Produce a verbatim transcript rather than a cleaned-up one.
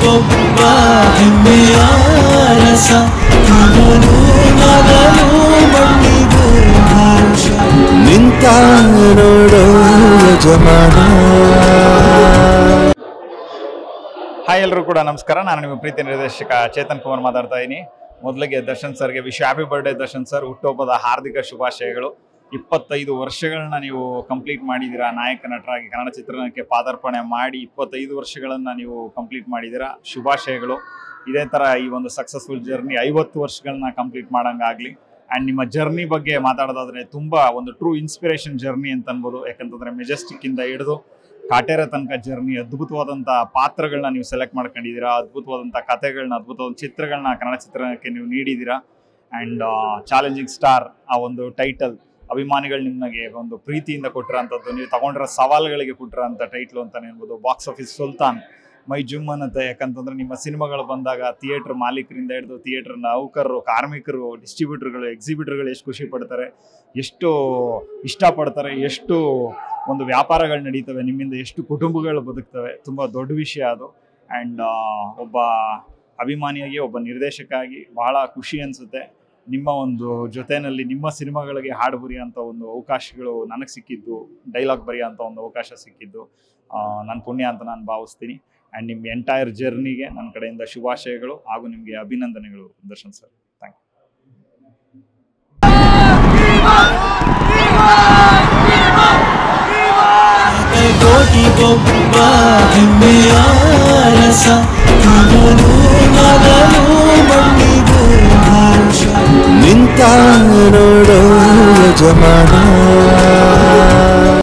ಕೋಟಿಗೊಬ್ಬ ಹೆಮ್ಮೆಯ ರಸ ಇವನು ನಗಲು ಮಣ್ಣಿಗೂ ಹರ್ಷ ನಿಂತ ನೋಡೋ ಯಜಮಾನ. ಹಾಯ್ ಎಲ್ಲರೂ ಕೂಡ ನಮಸ್ಕಾರ. ನಾನು ನಿಮ್ಮ ಪ್ರೀತಿ ನಿರ್ದೇಶಕ ಚೇತನ್ ಕುಮಾರ್ ಮಾತಾಡ್ತಾ ಇದ್ದೀನಿ. ಮೊದಲಿಗೆ ದರ್ಶನ್ ಸರ್ಗೆ wish happy birthday Darshan sir. ಹುಟ್ಟುಹಬ್ಬದ ಹಾರ್ದಿಕ ಶುಭಾಶಯಗಳು. ಇಪ್ಪತ್ತೈದು ವರ್ಷಗಳನ್ನ ನೀವು ಕಂಪ್ಲೀಟ್ ಮಾಡಿದ್ದೀರಾ ನಾಯಕ ನಟರಾಗಿ. ಕನ್ನಡ ಚಿತ್ರರಂಗಕ್ಕೆ ಪಾದಾರ್ಪಣೆ ಮಾಡಿ ಇಪ್ಪತ್ತೈದು ವರ್ಷಗಳನ್ನು ನೀವು ಕಂಪ್ಲೀಟ್ ಮಾಡಿದ್ದೀರಾ. ಶುಭಾಶಯಗಳು. ಇದೇ ಥರ ಈ ಒಂದು ಸಕ್ಸಸ್ಫುಲ್ ಜರ್ನಿ ಐವತ್ತು ವರ್ಷಗಳನ್ನ ಕಂಪ್ಲೀಟ್ ಮಾಡೋಂಗಾಗಲಿ. ಆ್ಯಂಡ್ ನಿಮ್ಮ ಜರ್ನಿ ಬಗ್ಗೆ ಮಾತಾಡೋದಾದರೆ ತುಂಬ ಒಂದು ಟ್ರೂ ಇನ್ಸ್ಪಿರೇಷನ್ ಜರ್ನಿ ಅಂತ ಅನ್ಬೋದು. ಯಾಕಂತಂದರೆ ಮೆಜೆಸ್ಟಿಕ್ಕಿಂದ ಹಿಡಿದು ಕಾಟೇರ ತನಕ ಜರ್ನಿ, ಅದ್ಭುತವಾದಂಥ ಪಾತ್ರಗಳನ್ನ ನೀವು ಸೆಲೆಕ್ಟ್ ಮಾಡ್ಕೊಂಡಿದ್ದೀರಾ, ಅದ್ಭುತವಾದಂಥ ಕಥೆಗಳನ್ನ, ಅದ್ಭುತವಾದ ಚಿತ್ರಗಳನ್ನ ಕನ್ನಡ ಚಿತ್ರರಂಗಕ್ಕೆ ನೀವು ನೀಡಿದ್ದೀರಾ. ಆ್ಯಂಡ್ ಚಾಲೆಂಜಿಂಗ್ ಸ್ಟಾರ್ ಆ ಒಂದು ಟೈಟಲ್ ಅಭಿಮಾನಿಗಳು ನಿಮಗೆ ಒಂದು ಪ್ರೀತಿಯಿಂದ ಕೊಟ್ಟಿರೋಂಥದ್ದು, ನೀವು ತಗೊಂಡಿರೋ ಸವಾಲುಗಳಿಗೆ ಕೊಟ್ಟಿರೋಂಥ ಟೈಟ್ಲು ಅಂತಲೇ ಹೇಳ್ಬೋದು. ಬಾಕ್ಸ್ ಆಫೀಸ್ ಸುಲ್ತಾನ್, ಮೈ ಜುಮ್ ಅನ್ನತ್ತೆ. ಯಾಕಂತಂದರೆ ನಿಮ್ಮ ಸಿನಿಮಾಗಳು ಬಂದಾಗ ಥಿಯೇಟ್ರ್ ಮಾಲೀಕರಿಂದ ಹಿಡಿದು ಥಿಯೇಟ್ರ್ ನೌಕರರು, ಕಾರ್ಮಿಕರು, ಡಿಸ್ಟ್ರಿಬ್ಯೂಟರ್ಗಳು, ಎಕ್ಸಿಬಿಟರ್ಗಳು ಎಷ್ಟು ಖುಷಿ ಪಡ್ತಾರೆ, ಎಷ್ಟು ಇಷ್ಟಪಡ್ತಾರೆ, ಎಷ್ಟು ಒಂದು ವ್ಯಾಪಾರಗಳು ನಡೀತವೆ ನಿಮ್ಮಿಂದ, ಎಷ್ಟು ಕುಟುಂಬಗಳು ಬದುಕ್ತವೆ. ತುಂಬ ದೊಡ್ಡ ವಿಷಯ ಅದು. ಆ್ಯಂಡ್ ಒಬ್ಬ ಅಭಿಮಾನಿಯಾಗಿ, ಒಬ್ಬ ನಿರ್ದೇಶಕಾಗಿ ಭಾಳ ಖುಷಿ ಅನಿಸುತ್ತೆ. ನಿಮ್ಮ ಒಂದು ಜೊತೆಯಲ್ಲಿ ನಿಮ್ಮ ಸಿನಿಮಾಗಳಿಗೆ ಹಾಡು ಬರೆಯೋಂಥ ಒಂದು ಅವಕಾಶಗಳು ನನಗೆ ಸಿಕ್ಕಿದ್ದು, ಡೈಲಾಗ್ ಬರೆಯೋಂಥ ಒಂದು ಅವಕಾಶ ಸಿಕ್ಕಿದ್ದು ನನ್ನ ಪುಣ್ಯ ಅಂತ ನಾನು ಭಾವಿಸ್ತೀನಿ. ಆ್ಯಂಡ್ ನಿಮ್ಮ ಎಂಟೈರ್ ಜರ್ನಿಗೆ ನನ್ನ ಕಡೆಯಿಂದ ಶುಭಾಶಯಗಳು ಹಾಗೂ ನಿಮಗೆ ಅಭಿನಂದನೆಗಳು Darshan sir. Thank you. Kotigobba ಹೆಮ್ಮೆಯ ರಸ ಇವನು ನಗಲು ಮಣ್ಣಿಗೂ ಹರ್ಷ ನಿಂತ ನೋಡೋ ಯಜಮಾನ.